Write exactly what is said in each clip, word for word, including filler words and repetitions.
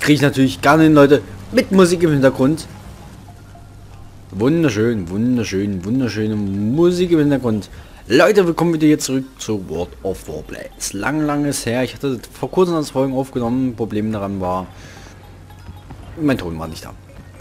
kriege ich natürlich gerne hin, Leute, mit Musik im Hintergrund. Wunderschön, wunderschön, wunderschöne Musik im Hintergrund. Leute, willkommen wieder hier zurück zu World of Warplanes. Lang, lang ist her. Ich hatte vor kurzem das Folgen aufgenommen. Problem daran war, mein Ton war nicht da.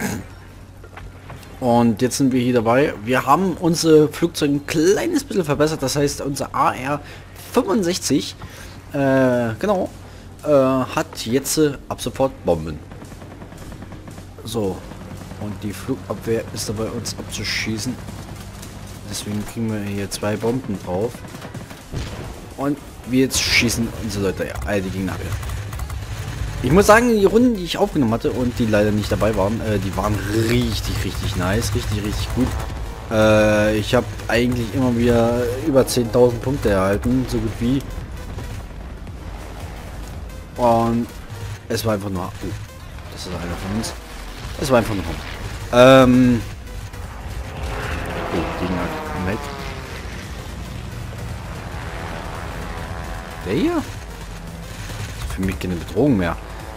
Und jetzt sind wir hier dabei. Wir haben unser Flugzeug ein kleines bisschen verbessert. Das heißt, unser A R fünfundsechzig, äh, genau, äh, hat jetzt äh, ab sofort Bomben. So. Und die Flugabwehr ist dabei, uns abzuschießen. Deswegen kriegen wir hier zwei Bomben drauf. Und wir jetzt schießen unsere Leute, ja, all die Gegner ab. Ich muss sagen, die Runden, die ich aufgenommen hatte und die leider nicht dabei waren, äh, die waren richtig, richtig nice. Richtig, richtig gut. Äh, ich habe eigentlich immer wieder über zehntausend Punkte erhalten, so gut wie. Und es war einfach nur... Oh, das ist einer von uns. Es war einfach nur... Ähm... Oh, Gegner weg. Der hier? Für mich keine Bedrohung mehr.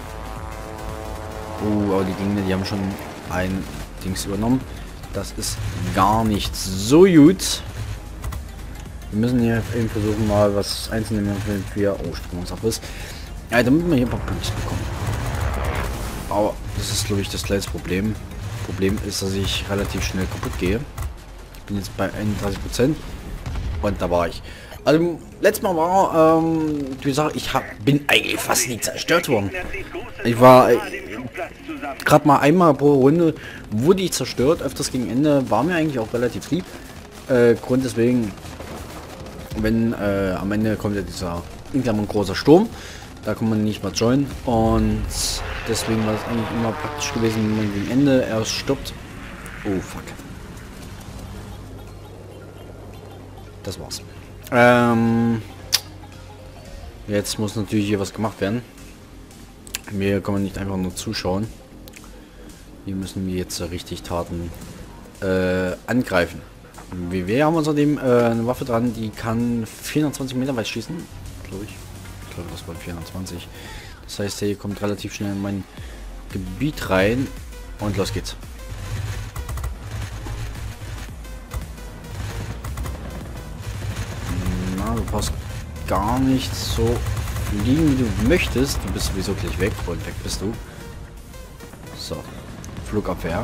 Oh, aber die Gegner, die haben schon ein Dings übernommen. Das ist gar nicht so gut. Wir müssen hier eben versuchen, mal was einzunehmen, wenn wir... Oh, Sprungungsabriss. Ja, damit wir hier ein paar Punkte bekommen. Aber das ist, glaube ich, das kleinste Problem. Problem ist, dass ich relativ schnell kaputt gehe. Ich bin jetzt bei einunddreißig Prozent. Und da war ich. Also, letztes Mal war, ähm, wie gesagt, ich hab, bin eigentlich fast nie zerstört worden. Ich war äh, gerade mal einmal pro Runde wurde ich zerstört. Öfters gegen Ende war mir eigentlich auch relativ lieb. Äh, Grund deswegen, wenn äh, am Ende kommt ja dieser in Klammern großer Sturm. Da kann man nicht mal joinen. Und deswegen war es eigentlich immer praktisch gewesen, wenn man gegen Ende erst stoppt. Oh, fuck. Das war's. Ähm, jetzt muss natürlich hier was gemacht werden. Wir können nicht einfach nur zuschauen. Hier müssen wir jetzt richtig Taten äh, angreifen. Wir haben außerdem äh, eine Waffe dran, die kann vierhundertzwanzig Meter weit schießen, glaube ich. Ich glaube, das war vierhundertzwanzig. Das heißt, hier kommt relativ schnell in mein Gebiet rein und los geht's. Du brauchst gar nicht so fliegen, wie du möchtest. Du bist sowieso gleich weg und weg bist du. So, Flugabwehr.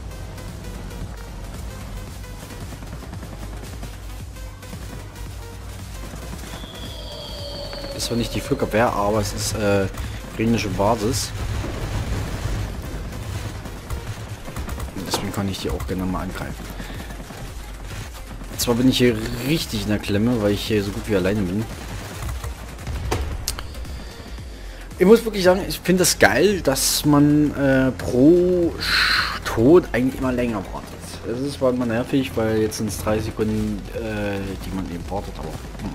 Ist zwar nicht die Flugabwehr, aber es ist äh, gegnerische Basis. Und deswegen kann ich die auch gerne mal angreifen. Zwar bin ich hier richtig in der Klemme, weil ich hier so gut wie alleine bin. Ich muss wirklich sagen, ich finde es das geil, dass man äh, pro Tod eigentlich immer länger wartet. Es ist zwar immer nervig, weil jetzt sind es drei Sekunden, äh, die man eben wartet, aber... Hm.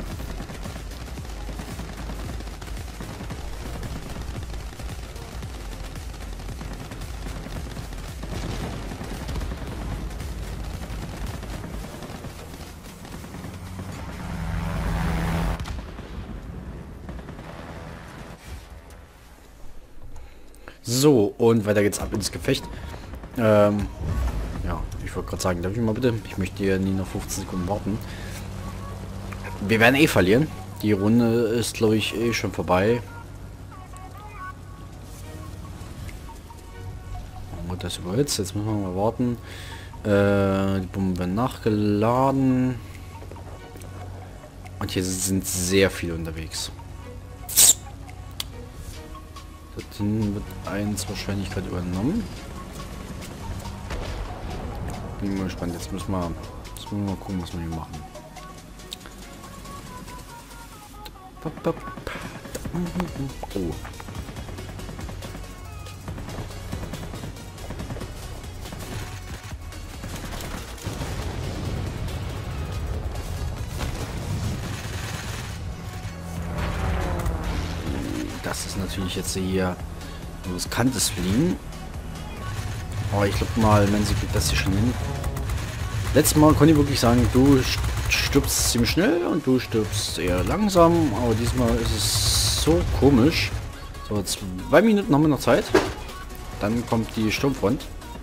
So, und weiter geht's ab ins Gefecht. Ähm, ja, ich wollte gerade sagen, darf ich mal bitte? Ich möchte hier nie noch fünfzehn Sekunden warten. Wir werden eh verlieren. Die Runde ist, glaube ich, eh schon vorbei. Und das überhitzt. Jetzt müssen wir mal warten. Äh, die Bomben werden nachgeladen. Und hier sind sehr viele unterwegs. Dann wird eins Wahrscheinlichkeit übernommen. Bin mal gespannt. Jetzt müssen wir, jetzt müssen wir mal gucken, was wir hier machen. Oh. Das ist natürlich jetzt hier ein riskantes Fliegen. Aber ich glaube mal, Menzi kriegt das hier schon hin. Letztes Mal konnte ich wirklich sagen, du stirbst ziemlich schnell und du stirbst eher langsam. Aber diesmal ist es so komisch. So, zwei Minuten haben wir noch Zeit. dann kommt die Sturmfront.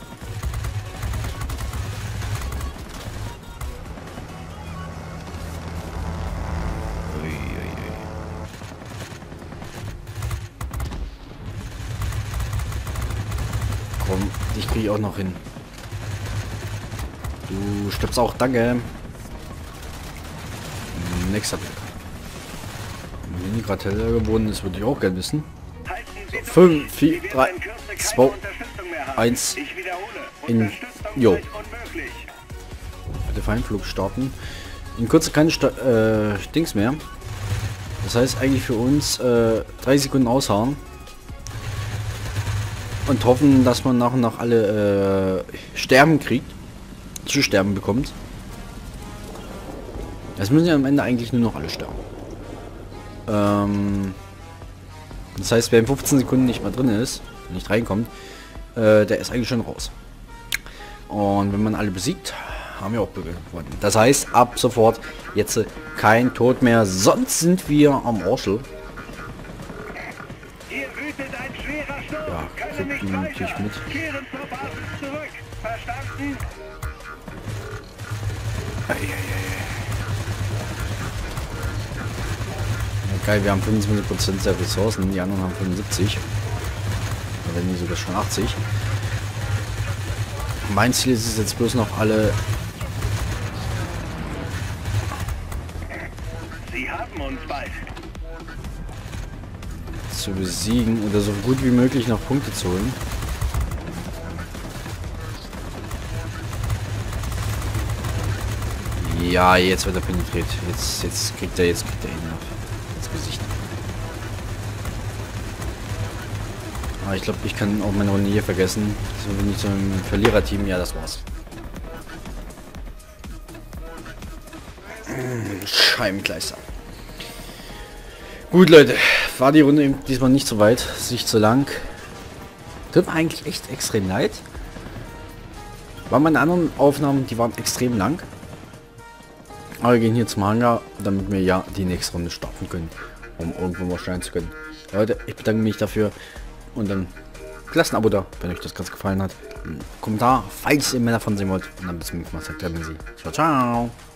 Komm, dich kriege ich auch noch hin. Du stirbst auch, danke. Nächster Blick. Wenn die gerade heller geworden ist, würde ich auch gerne wissen. fünf, vier, drei, zwei, eins. In. Jo. Bitte Feindflug starten. In Kürze keine Sta äh, Dings mehr. Das heißt eigentlich für uns äh, drei Sekunden aushauen. Und hoffen, dass man nach und nach alle äh, Sterben kriegt. Zu sterben bekommt. Es müssen ja am Ende eigentlich nur noch alle sterben. Ähm, das heißt, wer in fünfzehn Sekunden nicht mehr drin ist, nicht reinkommt, äh, der ist eigentlich schon raus. Und wenn man alle besiegt, haben wir auch gewonnen. Das heißt, ab sofort jetzt äh, kein Tod mehr, sonst sind wir am Arschel. Ja, kriegt ihn natürlich mit. Geil, wir haben fünfundzwanzig Prozent der Ressourcen, die anderen haben fünfundsiebzig. Oder wenn nicht sogar schon achtzig. Mein Ziel ist es jetzt bloß noch alle... Sie haben uns bald. ...zu besiegen oder so gut wie möglich noch Punkte zu holen. Ja, jetzt wird er penetriert. Jetzt, jetzt kriegt er, jetzt kriegt er ihn ins Gesicht. Aber ich glaube, ich kann auch meine Runde hier vergessen. So bin ich so im Verliererteam. Ja, das war's. Scheibenkleister. Gut, Leute. War die Runde diesmal nicht so weit. Nicht so lang. Tut mir eigentlich echt extrem leid. Waren meine anderen Aufnahmen, die waren extrem lang. Aber wir gehen hier zum Hangar, damit wir ja die nächste Runde starten können, um irgendwo mal steigen zu können. Leute, ich bedanke mich dafür und dann lasst ein Abo da, wenn euch das Ganze gefallen hat. Ein Kommentar, falls ihr mehr davon sehen wollt. Und dann bis zum nächsten Mal. Sagt der Messi. Ciao, ciao.